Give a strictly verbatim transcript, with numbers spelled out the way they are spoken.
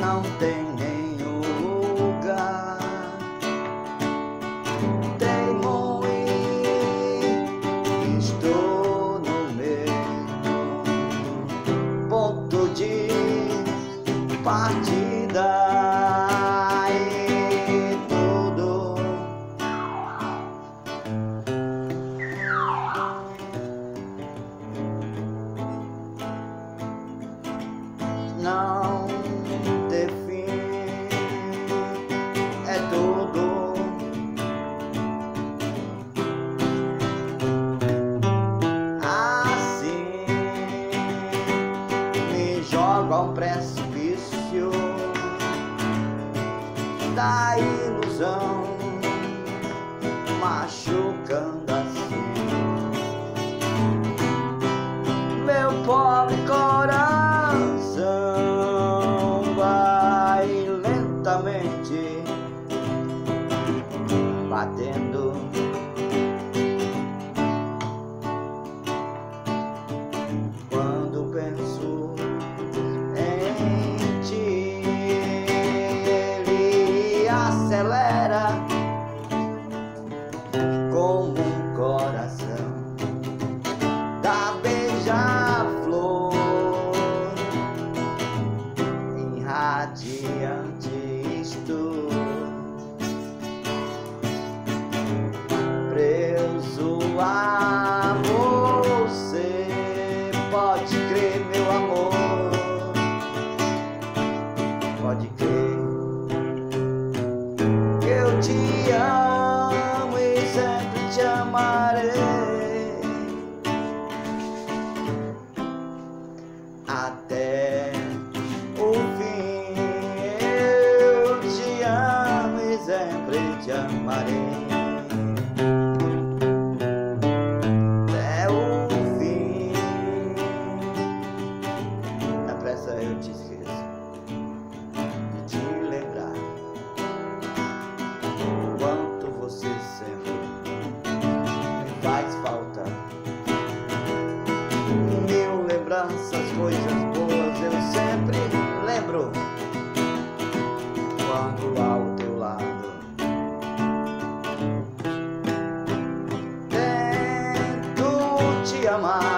não tem nenhum lugar. Teimo e estou no mesmo ponto de partida. E tudo não ter fim, é tudo assim, me joga a um precipício da ilusão, machucando assim meu pobre coração. Vai lentamente batendo, quando penso em ti, ele acelera como um coração da beija-flor, irradiante estou, preso a você. Pode crer, meu amor, pode crer que eu te amo e sempre te amarei, até o fim. Eu te amo e sempre te amarei, até o fim. Depressa eu te esqueço de te lembrar o quanto você sempre me faz falta. Mil lembranças, coisas boas eu sempre lembro quando ao teu lado tento te amar.